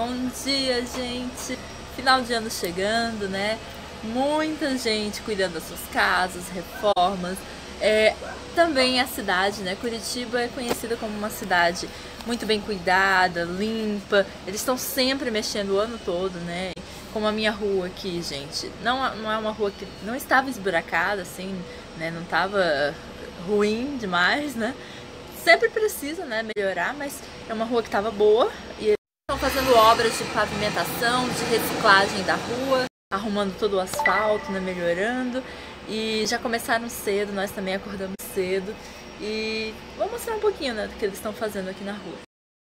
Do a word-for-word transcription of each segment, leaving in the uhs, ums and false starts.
Bom dia, gente! Final de ano chegando, né? Muita gente cuidando das suas casas, reformas. É, também a cidade, né? Curitiba é conhecida como uma cidade muito bem cuidada, limpa. Eles estão sempre mexendo o ano todo, né? Como a minha rua aqui, gente. Não, não é uma rua que não estava esburacada, assim, né? Não estava ruim demais, né? Sempre precisa, né, melhorar, mas é uma rua que estava boa. E eles estão fazendo obras de pavimentação, de reciclagem da rua, arrumando todo o asfalto, né, melhorando. E já começaram cedo, nós também acordamos cedo. E vou mostrar um pouquinho, né, do que eles estão fazendo aqui na rua.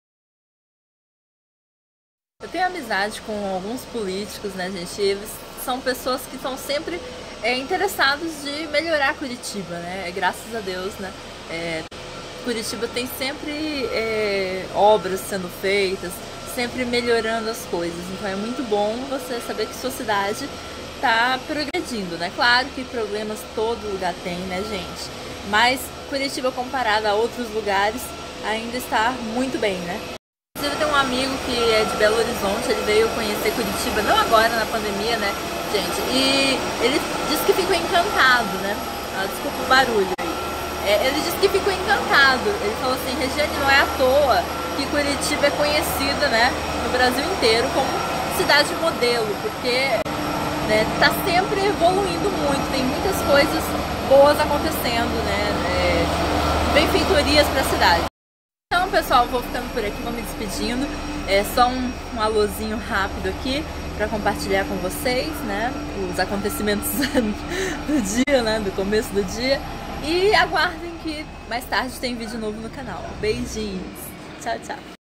Eu tenho amizade com alguns políticos, né, gente? Eles são pessoas que estão sempre é, interessados de melhorar Curitiba, né? Graças a Deus, né? É, Curitiba tem sempre é, obras sendo feitas, sempre melhorando as coisas. Então é muito bom você saber que sua cidade está progredindo, né? Claro que problemas todo lugar tem, né, gente? Mas Curitiba, comparada a outros lugares, ainda está muito bem, né? Eu tenho um amigo que é de Belo Horizonte, ele veio conhecer Curitiba, não agora na pandemia, né, gente? E ele disse que ficou encantado, né? Ah, desculpa o barulho aí. É, ele disse que ficou encantado. Ele falou assim: Regiane, não é à toa que Curitiba é conhecida, né, no Brasil inteiro como cidade modelo, porque né, tá sempre evoluindo muito, tem muitas coisas boas acontecendo, né, é, benfeitorias para a cidade. Então, pessoal, vou ficando por aqui, vou me despedindo. É só um, um alôzinho rápido aqui para compartilhar com vocês, né, os acontecimentos do dia, né, do começo do dia. E aguardem que mais tarde tem vídeo novo no canal. Beijinhos. Tchau, tchau.